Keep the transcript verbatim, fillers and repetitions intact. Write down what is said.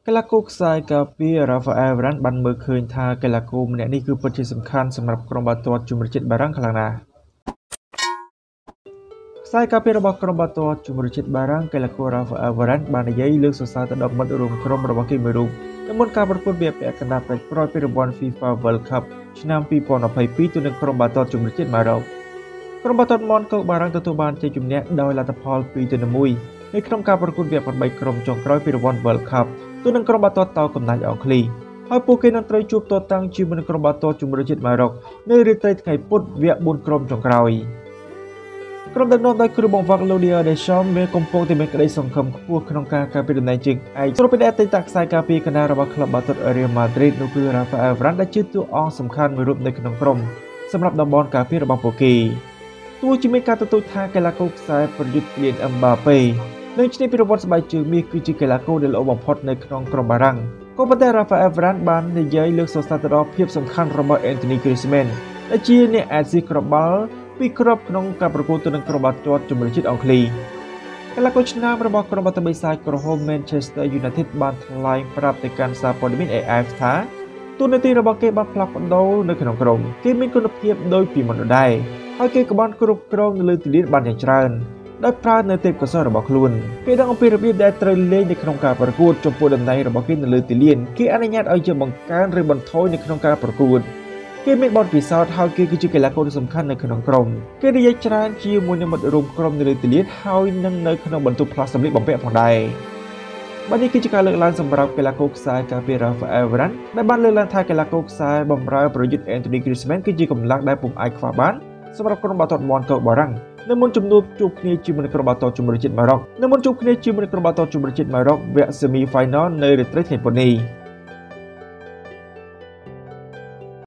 កីឡាករខ្សែការពារ Rafael Varane បានមើលឃើញថាកីឡាករម្នាក់នេះគឺពិតជាសំខាន់សម្រាប់ក្រុមបាល់ទាត់ជម្រើសជាតិបារាំងខ្លាំងណាស់ខ្សែការពាររបស់ក្រុមបាល់ទាត់ជម្រើសជាតិបារាំងកីឡាករ Rafael Varane បាននិយាយលើកសរសើរទៅដល់មិត្តរួមក្រុមរបស់គេមួយរូបនៅមុនការប្រកួតវាពាក់កណ្ដាលប្រាច់ប្រយពីរង្វាន់ FIFA World Cup ឆ្នាំពីរពាន់ម្ភៃពីរទៅនឹងក្រុមបាល់ទាត់ជម្រើសជាតិម៉ារ៉ុកក្រុមបាល់ទាត់ Monaco បារាំងទទួលបានជ័យជំនះដោយលទ្ធផលពីរទៅមួយនៅក្នុងការប្រកួតវាពាក់បីក្រុមចុងក្រោយពីរង្វាន់ World Cup ទៅនឹងក្រុមបាល់ទាត់តោកំណាចអង់គ្លេសហើយពួកគេនឹងត្រូវជួបទាត់តាំងជាមួយនឹងក្រុមបាល់ទាត់ជម្រើសជាតិម៉ារ៉ុកនៅរាត្រីថ្ងៃពុធវគ្គបួនក្រុមចុងក្រោយក្រុមដឹកនាំដោយគ្រូបង្វឹក Didier Deschamps មានកំពុងតែមានក្តីសង្ឃឹមខ្ពស់ក្នុងការការពារតំណែងជើងឯកស្របពីអតីតខ្សែការពារកណ្ដាលរបស់ក្លឹបបាល់ទាត់ Real Madrid នោះគឺ Rafael Varane ដែលជាតួអង្គសំខាន់មួយរូបនៅក្នុងក្រុមសម្រាប់តំបន់ការពាររបស់ពួកគេទោះជាមានការទទូចថាកីឡាករខ្សែប្រយុទ្ធ Kylian Mbappé នឹងឈ្នះពីរង្វាន់ស្បែកជើងមាសគឺជាកីឡាករដែលល្អបំផុតនៅក្នុងក្រុមបារាំងក៏ប៉ុន្តែ Rafael Varane បាននិយាយលើកសរសើរទៅដល់ភាពសំខាន់របស់ Anthony Griezmann ដែលជាអ្នកអាស៊ីគ្រាប់បាល់ពីគ្រាប់ក្នុងការប្រកួតទៅនឹងក្រុមបាល់ទាត់ជម្រើសជាតិអង់គ្លេសកីឡាករឆ្នើមរបស់ក្រុមបាល់ទះបិសាចក្រហម Manchester United បានថ្លែងប្រាប់ទៅកាន់សារព័ត៌មាន A F ថាតួនាទីរបស់គេបានផ្លាស់ប្ដូរនៅក្នុងក្រុមគេមានគុណភាពដូចពីមុនដែរហើយគេក៏បានគ្រប់គ្រងនៅលើទីលានបានយ៉ាងច្រើនដោយប្រើនៅទេពកោសល្យរបស់ខ្លួនគេដឹងអំពីរបៀបដែលត្រូវលេងនៅក្នុងការប្រកួតចំពោះតំណែងរបស់គេនៅលើទីលានគេអនុញ្ញាតឲ្យជាបង្កើនឬបន្ថយនៅក្នុងការប្រកួតគេមានបទពិសោធន៍ហើយគេគឺជាកីឡាករដ៏សំខាន់នៅក្នុងក្រុមគេនិយាយច្រើនជាមួយនឹងមិត្តរួមក្រុមនៅលើទីលានហើយនឹងនៅក្នុងបន្ទប់ផ្លាស់សម្លៀកបំពាក់ផងដែរបាទនេះគឺជាការលើកឡើងសម្រាប់កីឡាករខ្សែការពារ Rafael Varane ដែលបានលើកឡើងថាកីឡាករខ្សែបម្រើប្រយុទ្ធ Anthony Griezmann គឺជាកម្លាំងដែលពុំអាចខ្វះបានសម្រាប់ក្រុមបាល់ទាត់ Monaco បារាំងនៅមុនជំនួបជួបគ្នាជាមួយនឹងក្រុមបាល់ទាត់ជម្រើសជាតិម៉ារ៉ុកនៅមុនជួបគ្នាជាមួយនឹងក្រុមបាល់ទាត់ជម្រើសជាតិម៉ារ៉ុកវគ្គ Semi Final នៅរាត្រីថ្ងៃពុធនេះ